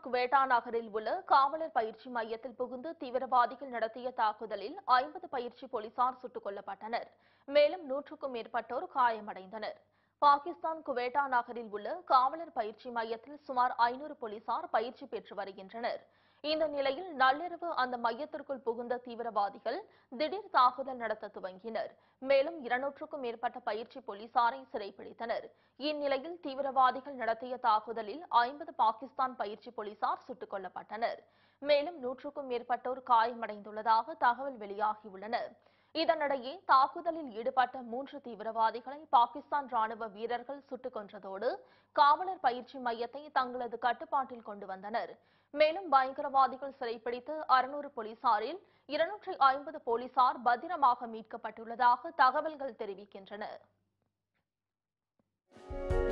குவேட்டா நகரில் உள்ள காவலர் பயிற்சி மையத்தில் புகுந்து தீவிரவாதிகள் நடத்திய தாக்குதலில் 50 பயிற்சி போலீசார் சுட்டுக் கொல்லப்பட்டனர். மேலும் 100க்கும் மேற்பட்டோர் காயமடைந்தனர். பாகிஸ்தான் குவேட்டா நகரில் உள்ள காவலர் பயிற்சி மையத்தில் சுமார் 500 போலீசார் பயிற்சி பெற்று வருகின்றனர். இந்த நிலையில் நள்ளிரவு அந்த மையத்திற்குள் புகுந்த தீவிரவாதிகள் திடீர் தாக்குதல் நடத்த துவங்கினர். மேலும் 200க்கும் மேற்பட்ட பயிற்சி போலீசாரை சிறைப்பிடித்தனர். இந்நிலையில் தீவிரவாதிகள் நடத்திய தாக்குதலில் 50 பாகிஸ்தான் பயிற்சி போலீசார் சுட்டுக் கொல்லப்பட்டனர். மேலும் 100க்கும் மேற்பட்டோர் காயமடைந்துள்ளதாக தகவல் வெளியாகியுள்ளன. இதனிடையே தாக்குதலில் ஈடுபட்ட 3 தீவிரவாதிகளை பாகிஸ்தான் ராணுவ வீரர்கள் சுட்டுக் கொன்றதோடு காவலர் பயிற்சி மையத்தை தங்களது கட்டுப்பாட்டில் கொண்டு வந்தனர். மேலும் பயங்கரவாதிகள் சிறைப்பிடித்த 600 போலீசாரில் 250 போலீசார் பத்திரமாக மீட்கப்பட்டுள்ளதாக தகவல்கள் தெரிவிக்கின்றன.